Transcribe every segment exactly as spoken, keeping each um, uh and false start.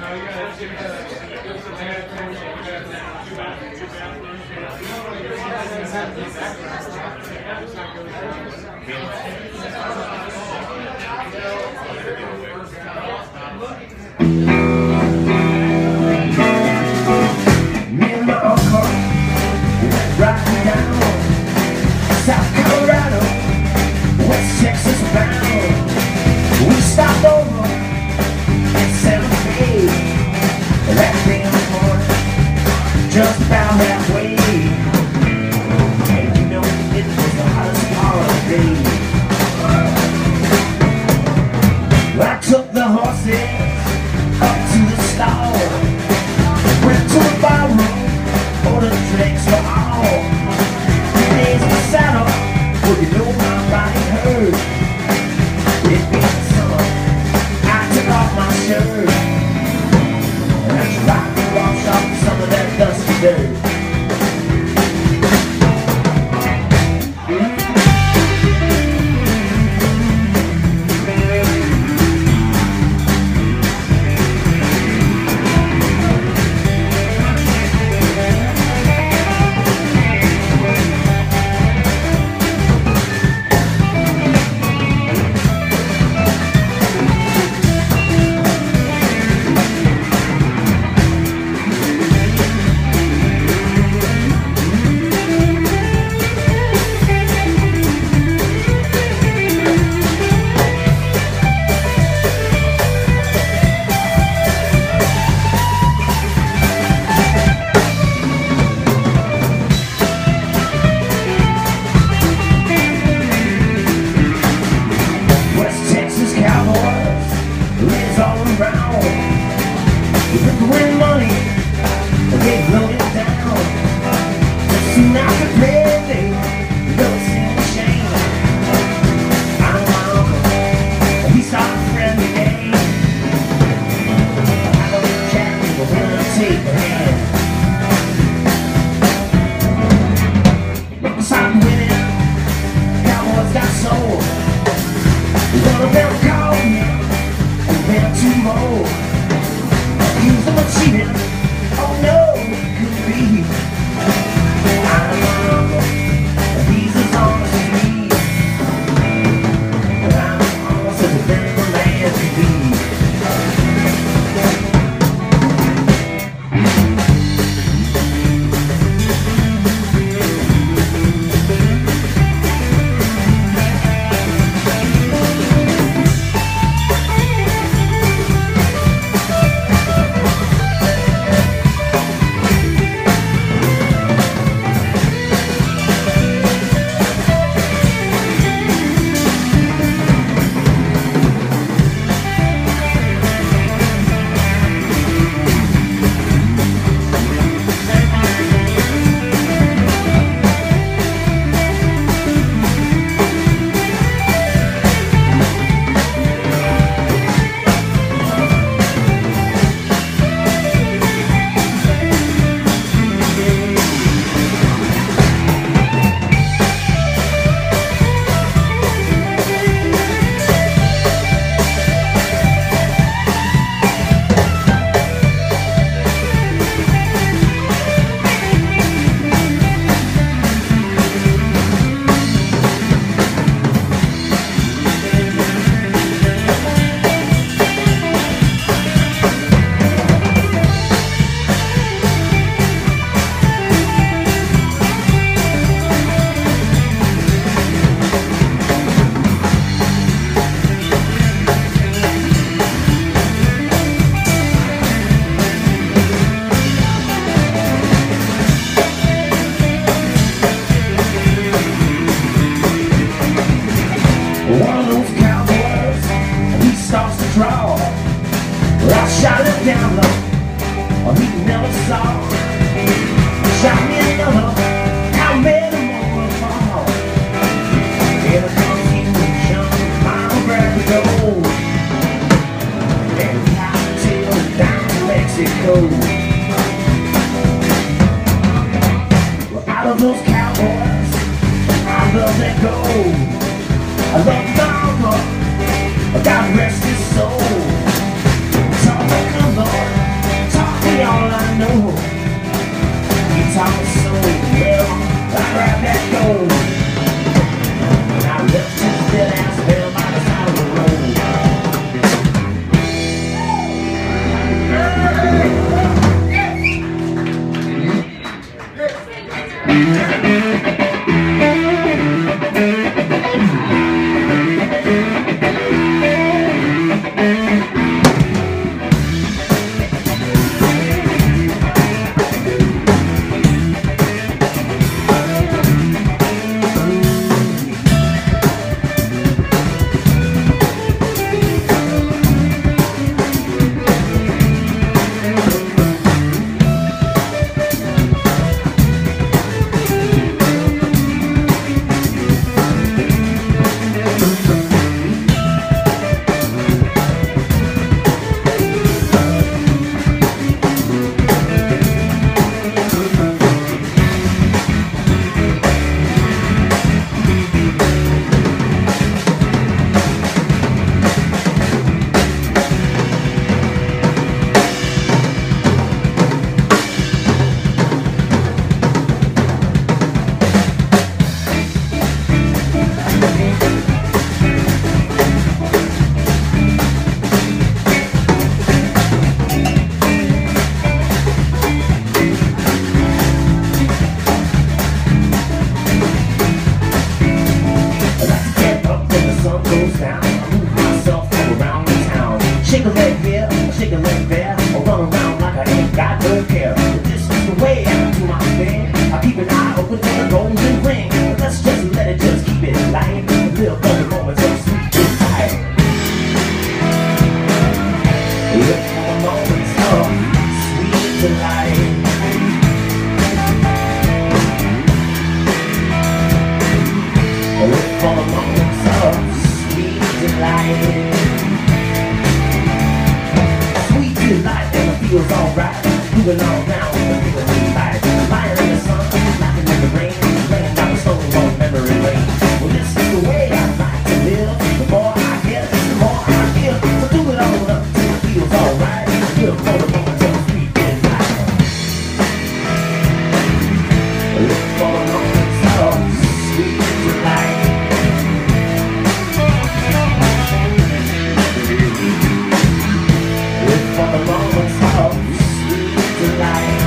Just about halfway, and you know it was the hottest part of the day. I took the horses up to the stall, went to the barroom, ordered drinks for all. Three days in the saddle, well you know my body hurt. It being summer, I took off my shirt, and I tried to wash off some of that dusty dirt. down low, or he never saw. Shot me another, how many more will fall? Here comes he was young, mama grabbed the gold, and we have to tail down to Mexico. Well, out of those cowboys, I love that gold. I love mama, God rest his soul. It's all that comes on. alright. Moving on down with the people who light. Lying in the sun, laughing in the rain, laying down the stones on memory lane. Well, this is the way I like to live. The more I get, the more I give. So do it all up till it feels alright. We'll go to the till the street is light. Look for the moments of sweet delight. Look for the moments of sweet delight.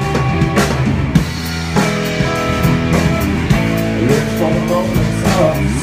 Look for the moments of